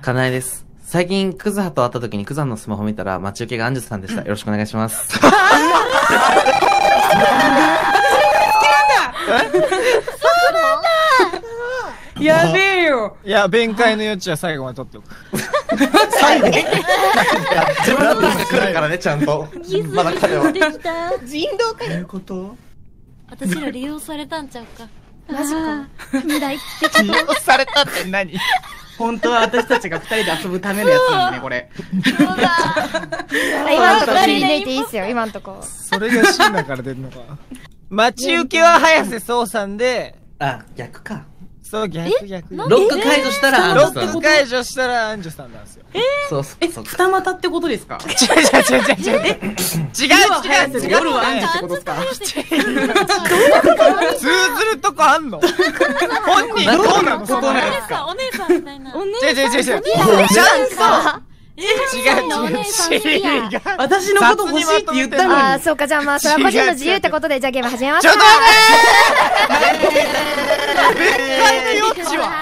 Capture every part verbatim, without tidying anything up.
かなえです。最近、クズハと会った時にクズハのスマホ見たら、待ち受けがアンジュさんでした。よろしくお願いします。そうなんだやべえよ。 いや、弁解の余地は最後まで取っておく。 最後自分のターンが来るからね、ちゃんと。まだ彼は。 人道かよ。 どういうこと？ 私ら利用されたんちゃうか。 マジか。 未来って利用されたって何？ 本当は私たちが二人で遊ぶためのやつなんだね、これ。 そうだ。 今んとこ切り抜いていいっすよ、今んとこ。 それがシーナから出るのか。待ち受けは早瀬壮さんで、 あ、逆か。 そう、逆逆。 ロック解除したらアンジロュさん。 ック解除したらアンジュさんなんですよ。 そうそうえ、 そう。 二股ってことですか？ 違う違う違う違う違う。違う違う違う。 夜はアンジュってことですか？ 通ずるとこあんの？本人どうなの？そこおね。 姉さん、お姉さんみたいな。 お姉違う違う違う違う。ちゃんと。違う違う違う。 私のこと欲しいって言ったのに。 ああ、そうか、じゃあまあ、それは個人の自由ってことで、じゃあゲーム始めますか。 ちょっと待ってー！弁解の余地は。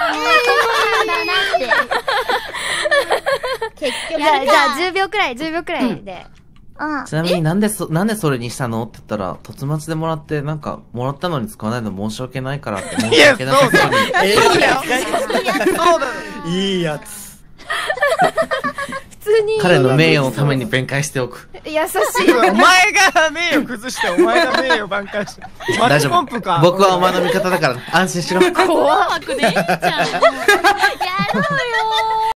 結局。いや、じゃあじゅうびょうくらい、じゅうびょうくらいで。 うん。 ちなみになんでそ、なんでそれにしたのって言ったら、突末でもらって、なんか、もらったのに使わないの申し訳ないからって申し訳なさそうに。 ええやん。そうだね。 いいやつ。 普通に。 彼の名誉のために弁解しておく。 優しい。 お前が名誉崩して、お前が名誉挽回して。マッチポンプか。 僕はお前の味方だから安心しろ。 怖くねえじゃん。やろうよ